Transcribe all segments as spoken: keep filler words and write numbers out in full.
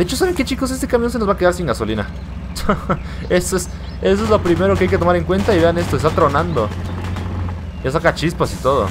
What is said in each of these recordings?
De hecho, ¿saben qué, chicos? Este camión se nos va a quedar sin gasolina. Eso es, eso es lo primero que hay que tomar en cuenta. Y vean esto, está tronando. Ya saca chispas y todo.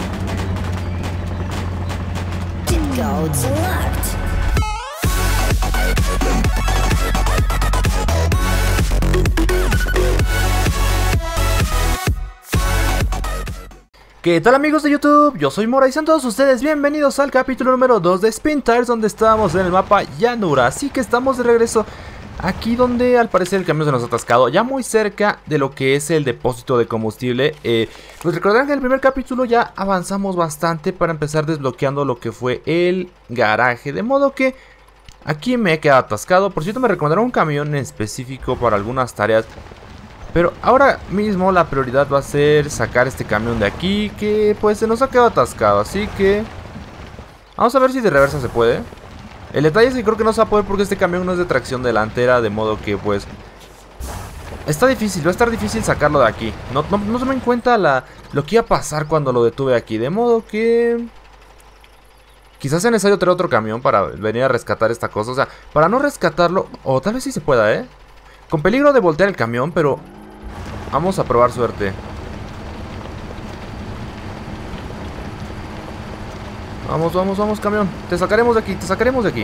¿Qué tal, amigos de YouTube? Yo soy Mora y sean todos ustedes bienvenidos al capítulo número dos de Spin Tires, donde estábamos en el mapa Llanura. Así que estamos de regreso aquí donde al parecer el camión se nos ha atascado, ya muy cerca de lo que es el depósito de combustible. eh, Pues recordarán que en el primer capítulo ya avanzamos bastante para empezar desbloqueando lo que fue el garaje, de modo que aquí me he quedado atascado. Por cierto, me recomendaron un camión en específico para algunas tareas, pero ahora mismo la prioridad va a ser sacar este camión de aquí, que pues se nos ha quedado atascado. Así que vamos a ver si de reversa se puede. El detalle es que creo que no se va a poder porque este camión no es de tracción delantera, de modo que pues está difícil, va a estar difícil sacarlo de aquí. No, no, no se me en cuenta la, lo que iba a pasar cuando lo detuve aquí, de modo que quizás sea necesario traer otro camión para venir a rescatar esta cosa. O sea, para no rescatarlo, o tal vez sí se pueda, ¿eh? Con peligro de voltear el camión, pero vamos a probar suerte. Vamos, vamos, vamos, camión. Te sacaremos de aquí, te sacaremos de aquí.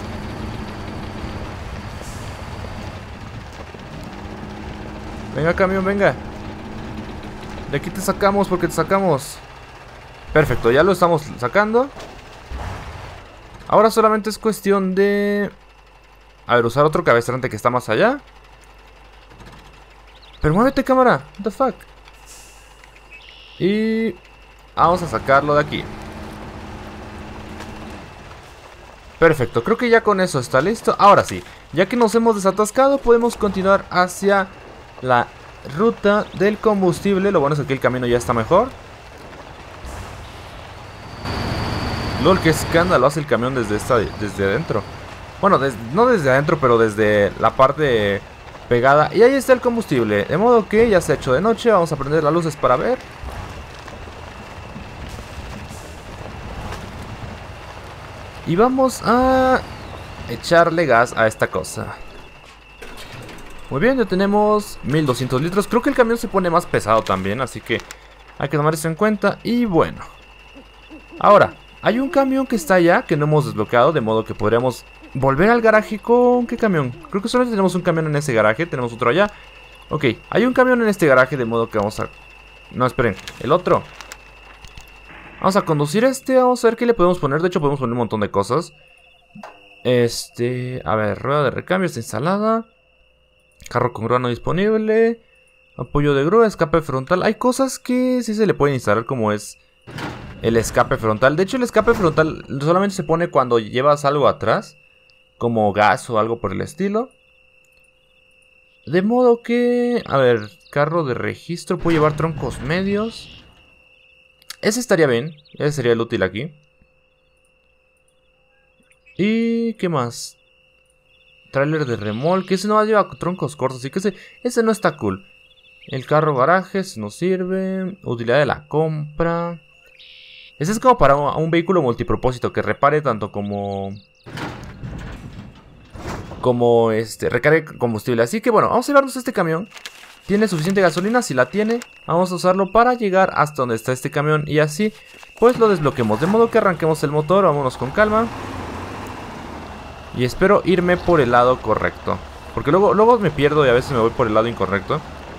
Venga, camión, venga. De aquí te sacamos porque te sacamos. Perfecto, ya lo estamos sacando. Ahora solamente es cuestión de... A ver, usar otro cabestrante que está más allá. Pero muévete, cámara. What the fuck. Y vamos a sacarlo de aquí. Perfecto, creo que ya con eso está listo. Ahora sí, ya que nos hemos desatascado, podemos continuar hacia la ruta del combustible. Lo bueno es que aquí el camino ya está mejor. Lol, qué escándalo hace el camión desde esta, desde adentro. Bueno, des, no desde adentro, pero desde la parte pegada. Y ahí está el combustible. De modo que ya se ha hecho de noche. Vamos a prender las luces para ver. Y vamos a echarle gas a esta cosa. Muy bien, ya tenemos mil doscientos litros. Creo que el camión se pone más pesado también, así que hay que tomar eso en cuenta. Y bueno, ahora, hay un camión que está allá que no hemos desbloqueado, de modo que podríamos volver al garaje con... ¿Qué camión? Creo que solo tenemos un camión en ese garaje, tenemos otro allá. Ok, hay un camión en este garaje, de modo que vamos a... No, esperen, el otro. Vamos a conducir este, vamos a ver qué le podemos poner. De hecho podemos poner un montón de cosas. Este, a ver, rueda de recambio está instalada. Carro con grúa no disponible. Apoyo de grúa, escape frontal. Hay cosas que sí se le pueden instalar, como es el escape frontal. De hecho el escape frontal solamente se pone cuando llevas algo atrás, como gas o algo por el estilo. De modo que, a ver, carro de registro, puedo llevar troncos medios. Ese estaría bien, ese sería el útil aquí. ¿Y qué más? Tráiler de remolque, ese no lleva troncos cortos, así que ese, ese no está cool. El carro garaje, ese nos sirve. Utilidad de la compra. Ese es como para un, un vehículo multipropósito que repare tanto como... Como este, recargue combustible. Así que bueno, vamos a llevarnos este camión. Tiene suficiente gasolina, si la tiene, vamos a usarlo para llegar hasta donde está este camión y así pues lo desbloqueemos. De modo que arranquemos el motor, vámonos con calma. Y espero irme por el lado correcto, porque luego, luego me pierdo y a veces me voy por el lado incorrecto.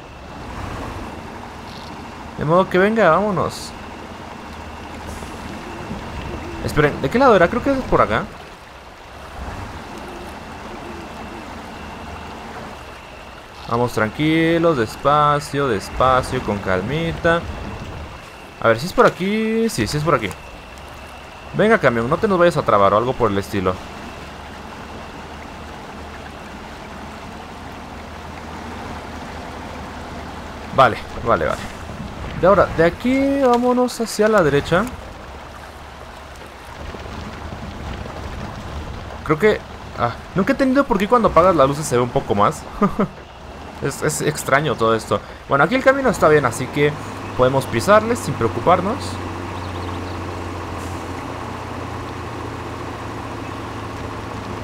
De modo que venga, vámonos. Esperen, ¿de qué lado era? Creo que es por acá. Vamos tranquilos, despacio, despacio, con calmita. A ver, si es por aquí. Sí, sí es por aquí. Venga, camión, no te nos vayas a trabar o algo por el estilo. Vale, vale, vale. De ahora, de aquí vámonos hacia la derecha. Creo que... Ah, nunca he entendido por qué cuando apagas las luces se ve un poco más. Es, es extraño todo esto. Bueno, aquí el camino está bien, así que podemos pisarles sin preocuparnos.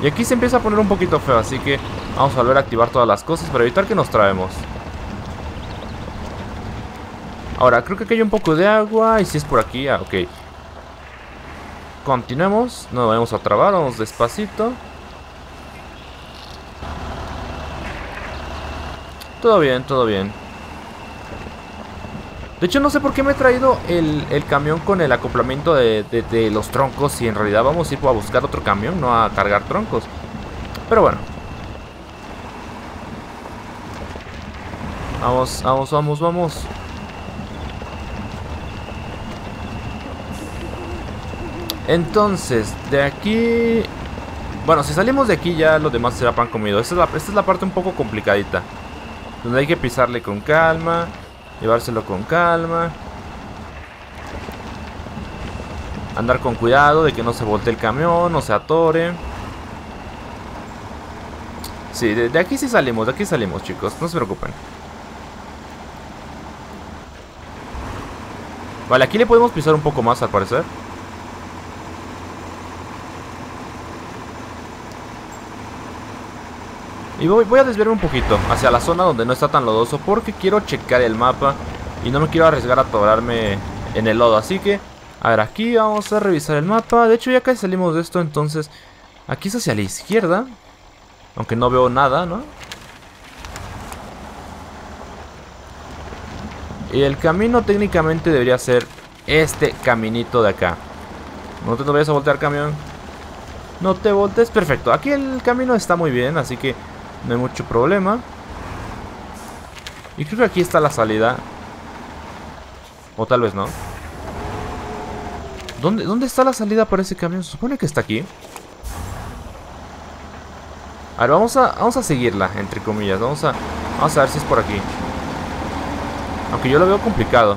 Y aquí se empieza a poner un poquito feo, así que vamos a volver a activar todas las cosas para evitar que nos trabemos. Ahora, creo que aquí hay un poco de agua. Y si es por aquí, ah, ok. Continuemos, no nos vamos a trabar, vamos despacito. Todo bien, todo bien. De hecho no sé por qué me he traído el, el camión con el acoplamiento de, de, de los troncos. Si en realidad vamos a ir a buscar otro camión, no a cargar troncos. Pero bueno. Vamos, vamos, vamos, vamos. Entonces, de aquí... Bueno, si salimos de aquí ya lo demás será pan comido. Esta es la, esta es la parte un poco complicadita, donde hay que pisarle con calma, llevárselo con calma, andar con cuidado de que no se voltee el camión, no se atore. Sí, de, de aquí sí salimos, de aquí salimos, chicos, no se preocupen. Vale, aquí le podemos pisar un poco más al parecer. Y voy, voy a desviarme un poquito hacia la zona donde no está tan lodoso, porque quiero checar el mapa y no me quiero arriesgar a atorarme en el lodo. Así que, a ver, aquí vamos a revisar el mapa. De hecho ya casi salimos de esto, entonces aquí es hacia la izquierda, aunque no veo nada, ¿no? Y el camino técnicamente debería ser este caminito de acá. No te vayas a voltear, camión. No te voltees, perfecto. Aquí el camino está muy bien, así que no hay mucho problema. Y creo que aquí está la salida. O tal vez no. ¿Dónde, dónde está la salida para ese camión? Se supone que está aquí. A ver, vamos a, vamos a seguirla, entre comillas. Vamos a, vamos a ver si es por aquí. Aunque yo lo veo complicado.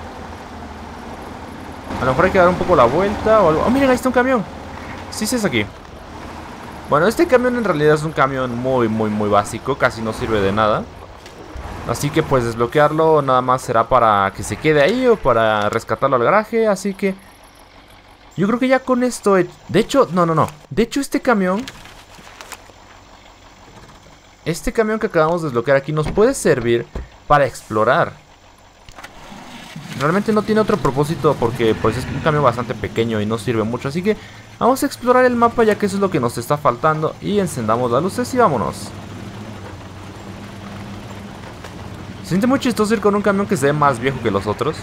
A lo mejor hay que dar un poco la vuelta o algo. Oh, miren, ahí está un camión. Sí, sí es aquí. Bueno, este camión en realidad es un camión muy, muy, muy básico. Casi no sirve de nada. Así que pues desbloquearlo nada más será para que se quede ahí o para rescatarlo al garaje. Así que yo creo que ya con esto he... De hecho, no, no, no. De hecho este camión... Este camión que acabamos de desbloquear aquí nos puede servir para explorar. Realmente no tiene otro propósito porque pues es un camión bastante pequeño y no sirve mucho. Así que vamos a explorar el mapa, ya que eso es lo que nos está faltando. Y encendamos las luces y vámonos. Se siente muy chistoso ir con un camión que se ve más viejo que los otros.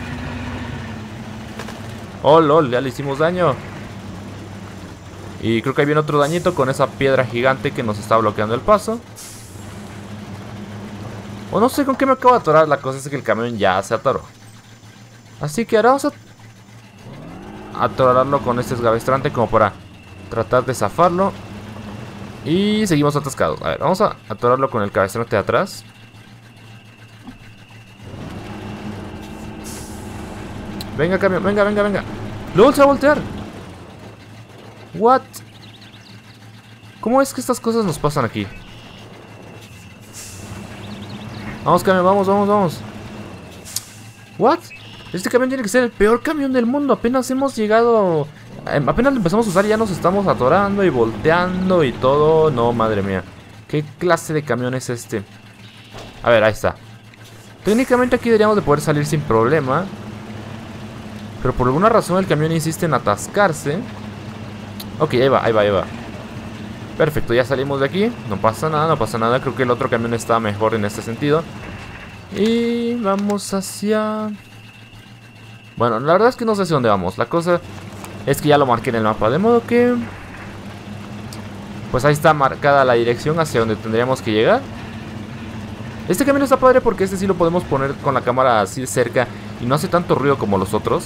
Oh, lol, ya le hicimos daño. Y creo que ahí viene otro dañito con esa piedra gigante que nos está bloqueando el paso. O no sé con qué me acabo de atorar. La cosa es que el camión ya se atoró. Así que ahora vamos a atorarlo con este esgavestrante como para tratar de zafarlo. Y seguimos atascados. A ver, vamos a atorarlo con el cabestrante de atrás. Venga, camión, venga, venga, venga. ¡Luego se va a voltear! ¿What? ¿Cómo es que estas cosas nos pasan aquí? Vamos, camión, vamos, vamos, vamos. ¿What? Este camión tiene que ser el peor camión del mundo. Apenas hemos llegado... Apenas lo empezamos a usar y ya nos estamos atorando y volteando y todo. No, madre mía. ¿Qué clase de camión es este? A ver, ahí está. Técnicamente aquí deberíamos de poder salir sin problema. Pero por alguna razón el camión insiste en atascarse. Ok, ahí va, ahí va, ahí va. Perfecto, ya salimos de aquí. No pasa nada, no pasa nada. Creo que el otro camión está mejor en este sentido. Y vamos hacia... Bueno, la verdad es que no sé hacia dónde vamos. La cosa es que ya lo marqué en el mapa. De modo que... Pues ahí está marcada la dirección hacia donde tendríamos que llegar. Este camino está padre porque este sí lo podemos poner con la cámara así cerca y no hace tanto ruido como los otros.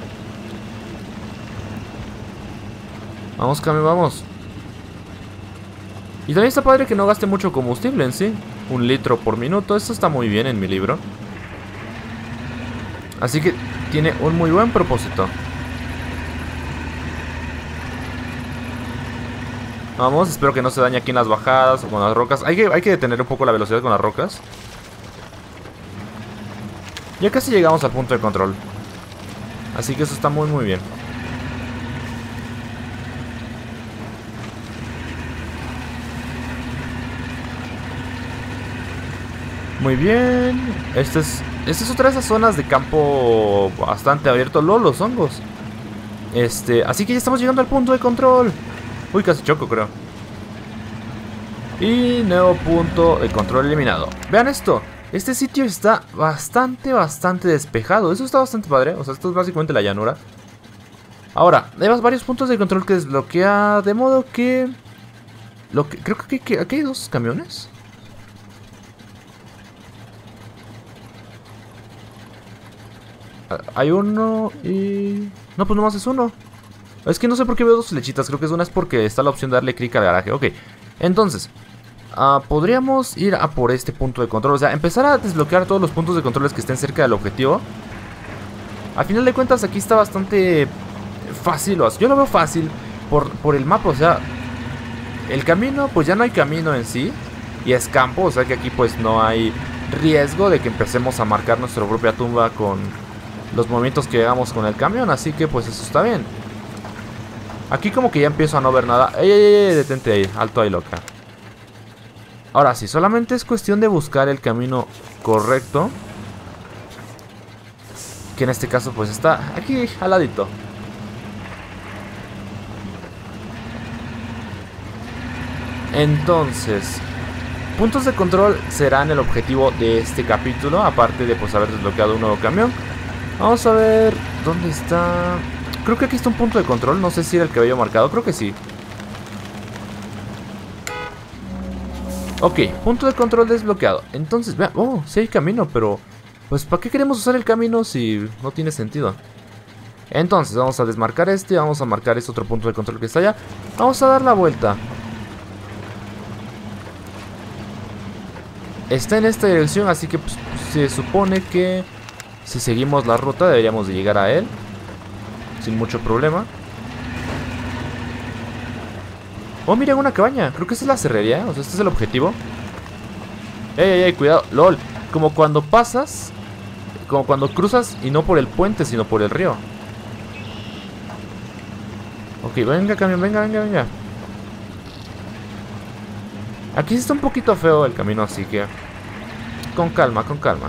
Vamos, camión, vamos. Y también está padre que no gaste mucho combustible en sí. Un litro por minuto, esto está muy bien en mi libro. Así que tiene un muy buen propósito. Vamos, espero que no se dañe aquí en las bajadas o con las rocas. Hay que, hay que detener un poco la velocidad con las rocas. Ya casi llegamos al punto de control. Así que eso está muy muy bien. Muy bien. Esta es, esta es otra de esas zonas de campo bastante abierto. ¡Lol, los hongos! Este, así que ya estamos llegando al punto de control. Uy, casi choco, creo. Y nuevo punto de control eliminado. Vean esto. Este sitio está bastante, bastante despejado. Eso está bastante padre. O sea, esto es básicamente la llanura. Ahora, hay varios puntos de control que desbloquea. De modo que... Lo que creo que, que aquí hay dos camiones. Hay uno y... No, pues nomás es uno. Es que no sé por qué veo dos flechitas. Creo que es una es porque está la opción de darle clic al garaje. Ok, entonces uh, podríamos ir a por este punto de control. O sea, empezar a desbloquear todos los puntos de control que estén cerca del objetivo. Al final de cuentas aquí está bastante fácil. Yo lo veo fácil por, por el mapa. O sea, el camino, pues ya no hay camino en sí. Y es campo, o sea que aquí pues no hay riesgo de que empecemos a marcar nuestra propia tumba con los movimientos que hagamos con el camión. Así que pues eso está bien. Aquí como que ya empiezo a no ver nada. ¡Ey, ey, ey! Detente ahí, alto ahí, loca. Ahora sí, solamente es cuestión de buscar el camino correcto. Que en este caso pues está aquí al ladito. Entonces, puntos de control serán el objetivo de este capítulo. Aparte de pues haber desbloqueado un nuevo camión. Vamos a ver dónde está. Creo que aquí está un punto de control. No sé si era el que había marcado, creo que sí. Ok, punto de control desbloqueado. Entonces, vean, oh, sí hay camino, pero pues ¿para qué queremos usar el camino si no tiene sentido? Entonces, vamos a desmarcar este. Vamos a marcar este otro punto de control que está allá. Vamos a dar la vuelta. Está en esta dirección, así que pues, se supone que si seguimos la ruta deberíamos de llegar a él sin mucho problema. Oh, miren, una cabaña. Creo que esa es la cerrería. O sea, este es el objetivo. Ey, ey, ey, cuidado. LOL. Como cuando pasas. Como cuando cruzas y no por el puente, sino por el río. Ok, venga, camión, venga, venga, venga. Aquí está un poquito feo el camino, así que con calma, con calma.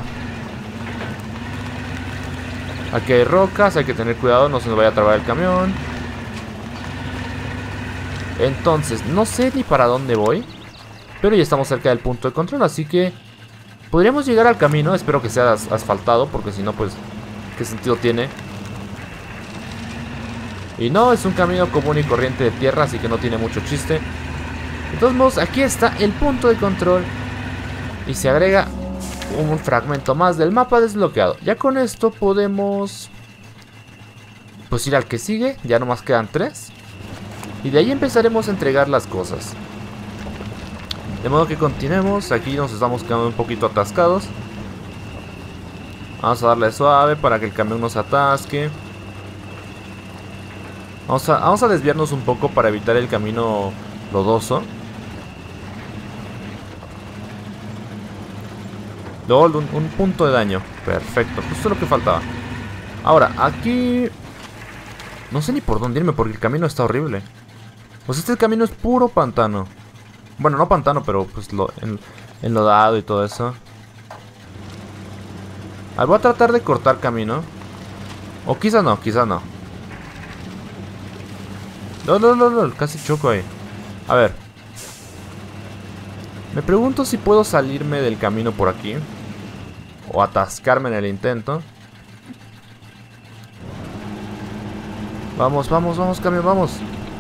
Aquí hay rocas, hay que tener cuidado, no se nos vaya a trabar el camión. Entonces, no sé ni para dónde voy, pero ya estamos cerca del punto de control, así que podríamos llegar al camino. Espero que sea as asfaltado, porque si no, pues, ¿qué sentido tiene? Y no, es un camino común y corriente de tierra, así que no tiene mucho chiste. De todos modos, aquí está el punto de control y se agrega un fragmento más del mapa desbloqueado. Ya con esto podemos pues ir al que sigue. Ya nomás quedan tres. Y de ahí empezaremos a entregar las cosas. De modo que continuemos. Aquí nos estamos quedando un poquito atascados. Vamos a darle suave para que el camión no se atasque. Vamos a, vamos a desviarnos un poco para evitar el camino lodoso. LOL, un, un punto de daño. Perfecto, justo lo que faltaba. Ahora, aquí no sé ni por dónde irme porque el camino está horrible. Pues este camino es puro pantano. Bueno, no pantano, pero pues lo, en, enlodado y todo eso. A ver, voy a tratar de cortar camino. O quizá no, quizá no. No, no, no, no, casi choco ahí. A ver. Me pregunto si puedo salirme del camino por aquí. O atascarme en el intento. Vamos, vamos, vamos, camión, vamos.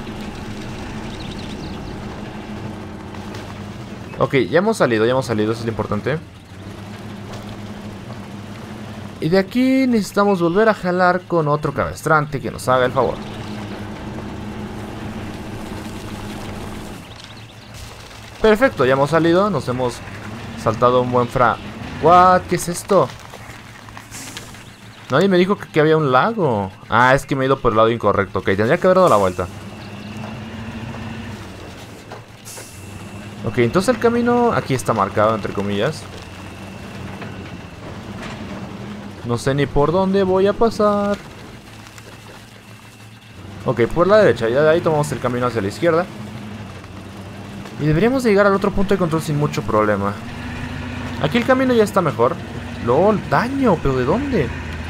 Ok, ya hemos salido, ya hemos salido, eso es lo importante. Y de aquí necesitamos volver a jalar con otro cabestrante que nos haga el favor. Perfecto, ya hemos salido, nos hemos saltado un buen fra... What? ¿Qué es esto? Nadie me dijo que aquí había un lago. Ah, es que me he ido por el lado incorrecto. Ok, tendría que haber dado la vuelta. Ok, entonces el camino aquí está marcado, entre comillas. No sé ni por dónde voy a pasar. Ok, por la derecha. Y de ahí tomamos el camino hacia la izquierda. Y deberíamos de llegar al otro punto de control sin mucho problema. Aquí el camino ya está mejor. LOL, daño, pero ¿de dónde?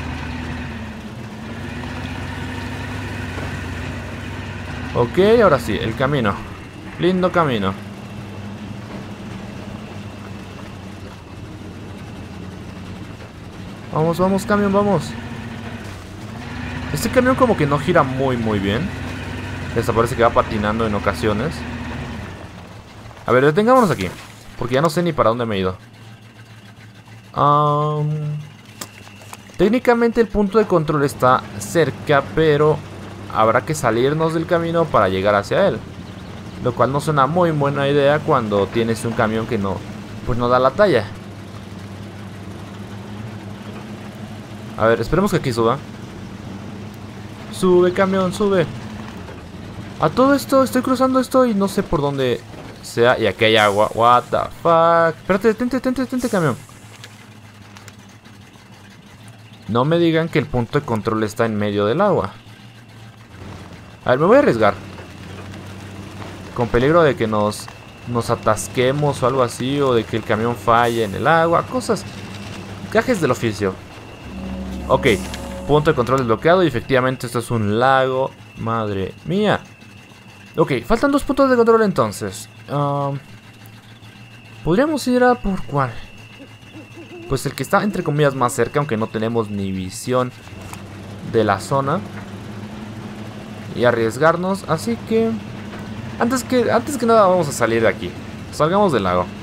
Ok, ahora sí, el camino. Lindo camino. Vamos, vamos, camión, vamos. Este camión como que no gira muy, muy bien. Esta parece que va patinando en ocasiones. A ver, detengámonos aquí, porque ya no sé ni para dónde me he ido. um, Técnicamente el punto de control está cerca, pero habrá que salirnos del camino para llegar hacia él, lo cual no suena muy buena idea cuando tienes un camión que no, pues no da la talla. A ver, esperemos que aquí suba. Sube, camión, sube. A todo esto, estoy cruzando esto y no sé por dónde sea. Y aquí hay agua. What the fuck. Espérate, detente, detente, detente, camión. No me digan que el punto de control está en medio del agua. A ver, me voy a arriesgar. Con peligro de que nos, nos atasquemos o algo así. O de que el camión falle en el agua. Cosas. Gajes del oficio. Ok. Punto de control desbloqueado. Y efectivamente esto es un lago. Madre mía. Ok, faltan dos puntos de control entonces. um, Podríamos ir a por cuál. Pues el que está entre comillas más cerca, aunque no tenemos ni visión de la zona. Y arriesgarnos, así que Antes que, antes que nada vamos a salir de aquí. Salgamos del lago.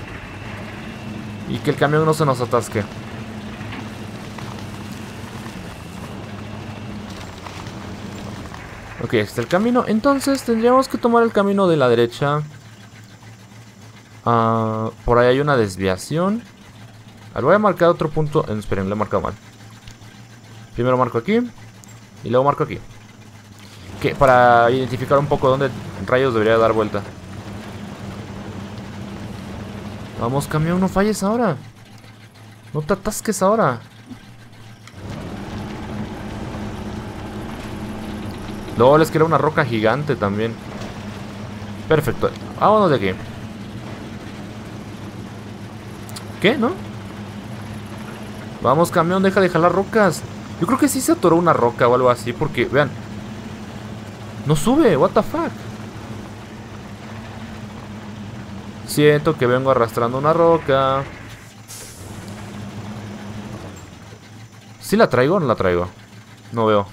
Y que el camión no se nos atasque. Ok, está el camino. Entonces tendríamos que tomar el camino de la derecha. Uh, por ahí hay una desviación. A ver, voy a marcar otro punto. Eh, esperen, lo he marcado mal. Primero marco aquí. Y luego marco aquí. Que para identificar un poco dónde rayos debería dar vuelta. Vamos, camión, no falles ahora. No te atasques ahora. Luego les queda una roca gigante también. Perfecto, vámonos de aquí. ¿Qué? ¿No? Vamos, camión, deja de jalar rocas. Yo creo que sí se atoró una roca o algo así. Porque, vean, no sube, what the fuck. Siento que vengo arrastrando una roca. ¿Sí la traigo o no la traigo? No veo.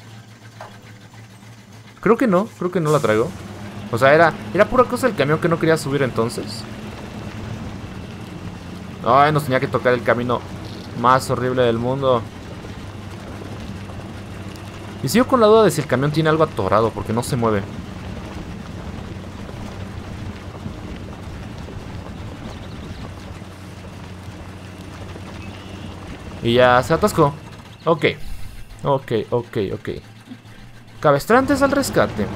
Creo que no, creo que no la traigo. O sea, era, era pura cosa del camión que no quería subir entonces. Ay, nos tenía que tocar el camino más horrible del mundo. Y sigo con la duda de si el camión tiene algo atorado, porque no se mueve. Y ya se atascó. Ok. Ok, ok, ok. Cabestrantes al rescate.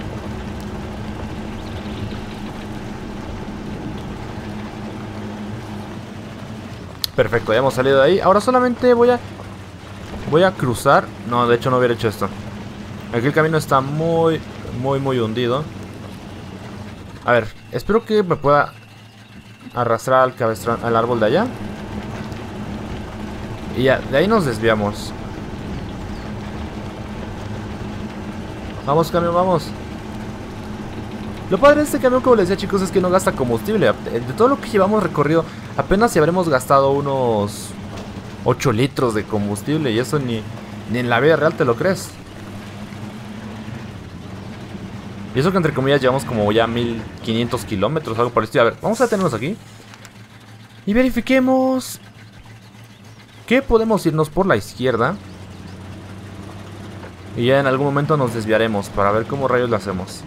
Perfecto, ya hemos salido de ahí. Ahora solamente voy a... Voy a cruzar. No, de hecho no hubiera hecho esto. Aquí el camino está muy, muy, muy hundido. A ver, espero que me pueda arrastrar al cabestran... al árbol de allá. Y ya, de ahí nos desviamos. Vamos, camión, vamos. Lo padre de este camión, como les decía, chicos, es que no gasta combustible. De todo lo que llevamos recorrido, apenas si habremos gastado unos ocho litros de combustible. Y eso ni, ni en la vida real te lo crees. Y eso que entre comillas llevamos como ya mil quinientos kilómetros, algo por el estilo. A ver, vamos a detenernos aquí y verifiquemos que podemos irnos por la izquierda. Y ya en algún momento nos desviaremos para ver cómo rayos lo hacemos.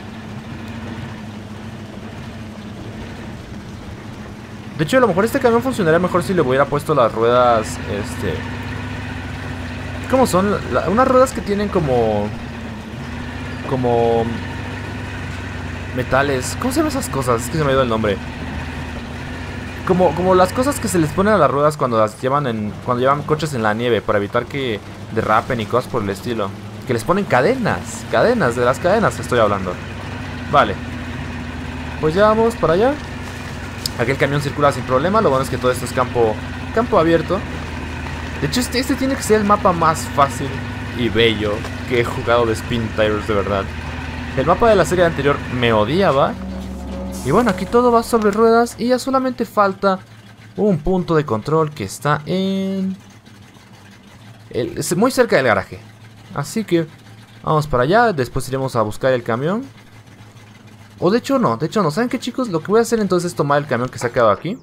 De hecho, a lo mejor este camión funcionaría mejor si le hubiera puesto las ruedas, este... ¿Cómo son? La, unas ruedas que tienen como... Como... metales. ¿Cómo se llaman esas cosas? Es que se me ha ido el nombre. Como, como las cosas que se les ponen a las ruedas cuando las llevan en... Cuando llevan coches en la nieve, para evitar que derrapen y cosas por el estilo. Que les ponen cadenas. Cadenas, de las cadenas estoy hablando. Vale. Pues ya vamos para allá. Aquí el camión circula sin problema. Lo bueno es que todo esto es campo, campo abierto. De hecho este, este tiene que ser el mapa más fácil y bello que he jugado de Spintires, de verdad. El mapa de la serie anterior me odiaba. Y bueno, aquí todo va sobre ruedas y ya solamente falta un punto de control que está en... El, muy cerca del garaje. Así que vamos para allá, después iremos a buscar el camión. O de hecho no, de hecho no. ¿Saben qué, chicos? Lo que voy a hacer entonces es tomar el camión que se ha quedado aquí.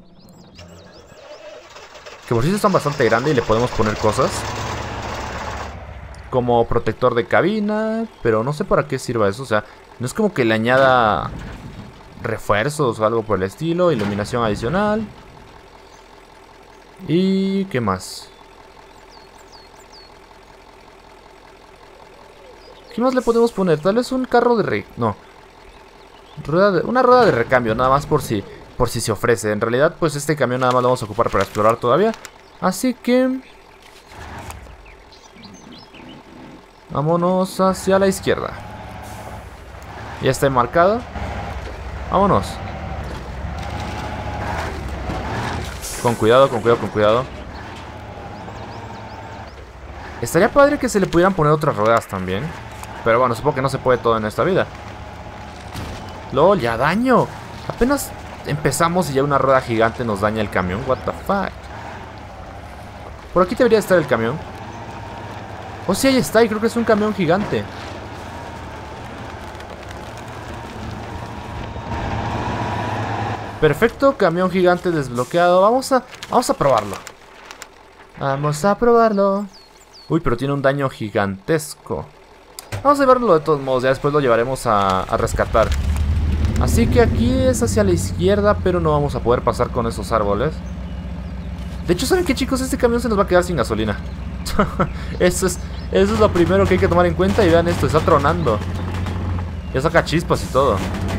Que por cierto están bastante grandes y le podemos poner cosas. Como protector de cabina, pero no sé para qué sirva eso. O sea, no es como que le añada refuerzos o algo por el estilo. Iluminación adicional. ¿Y qué más? ¿Qué más le podemos poner? Tal vez un carro de re... No. Rueda de... Una rueda de recambio, nada más por si... Por si se ofrece. En realidad, pues este camión nada más lo vamos a ocupar para explorar todavía. Así que... vámonos hacia la izquierda. Ya está marcado. Vámonos. Con cuidado, con cuidado, con cuidado. Estaría padre que se le pudieran poner otras ruedas también. Pero bueno, supongo que no se puede todo en esta vida. LOL, ya daño. Apenas empezamos y ya una rueda gigante nos daña el camión. What the fuck. Por aquí debería estar el camión. Oh, sí, ahí está, y creo que es un camión gigante. Perfecto, camión gigante desbloqueado. Vamos a, vamos a probarlo. Vamos a probarlo. Uy, pero tiene un daño gigantesco. Vamos a llevarlo de todos modos, ya después lo llevaremos a, a rescatar. Así que aquí es hacia la izquierda, pero no vamos a poder pasar con esos árboles. De hecho, ¿saben qué, chicos? Este camión se nos va a quedar sin gasolina. Eso es, eso es lo primero que hay que tomar en cuenta. Y vean esto, está tronando. Ya saca chispas y todo.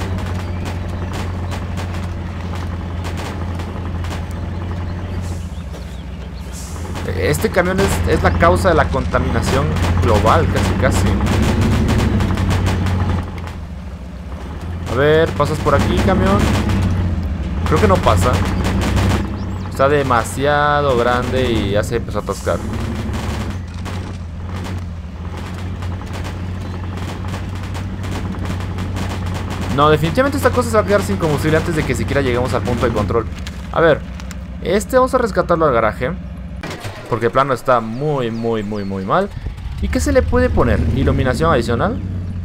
Este camión es, es la causa de la contaminación global, casi casi. A ver, ¿pasas por aquí, camión? Creo que no pasa. Está demasiado grande y ya se empezó a atascar. No, definitivamente esta cosa se va a quedar sin combustible antes de que siquiera lleguemos al punto de control. A ver, este vamos a rescatarlo al garaje, porque el plano está muy, muy, muy, muy mal. ¿Y qué se le puede poner? Iluminación adicional.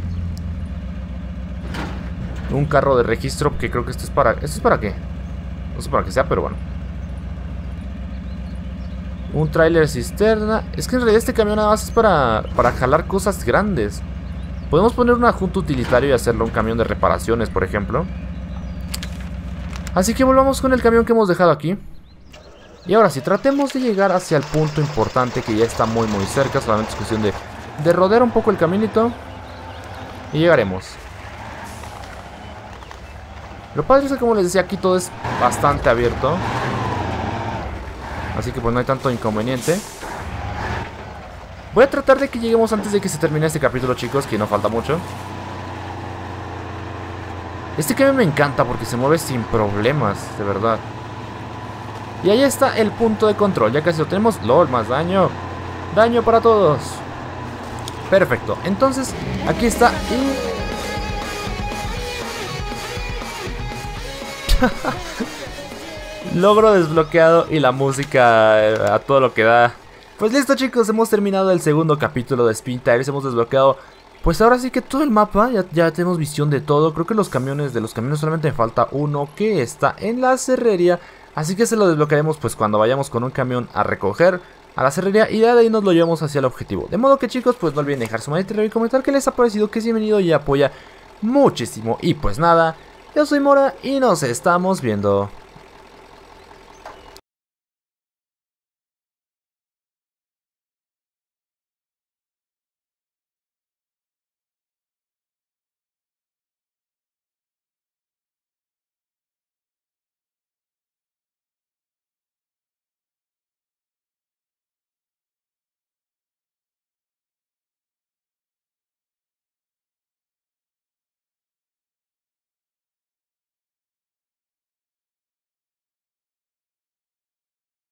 Un carro de registro, que creo que esto es para... ¿Esto es para qué? No sé para qué sea, pero bueno. Un tráiler cisterna. Es que en realidad este camión nada más es para, para jalar cosas grandes. Podemos poner un adjunto utilitario y hacerlo un camión de reparaciones, por ejemplo. Así que volvamos con el camión que hemos dejado aquí. Y ahora sí, tratemos de llegar hacia el punto importante, que ya está muy muy cerca. Solamente es cuestión de, de rodear un poco el caminito y llegaremos. Lo padre es que, como les decía, aquí todo es bastante abierto. Así que pues no hay tanto inconveniente. Voy a tratar de que lleguemos antes de que se termine este capítulo, chicos, que no falta mucho. Este camión me encanta porque se mueve sin problemas, de verdad. Y ahí está el punto de control, ya casi lo tenemos. LOL, más daño. Daño para todos. Perfecto, entonces aquí está y... logro desbloqueado y la música a todo lo que da. Pues listo, chicos, hemos terminado el segundo capítulo de Spintires. Hemos desbloqueado, pues ahora sí que todo el mapa. Ya, ya tenemos visión de todo. Creo que los camiones, de los camiones solamente me falta uno, que está en la cerrería. Así que se lo desbloquearemos pues cuando vayamos con un camión a recoger a la cerrería, y de ahí nos lo llevamos hacia el objetivo. De modo que, chicos, pues no olviden dejar su manita y comentar qué les ha parecido, que es bienvenido y apoya muchísimo. Y pues nada, yo soy Mora y nos estamos viendo.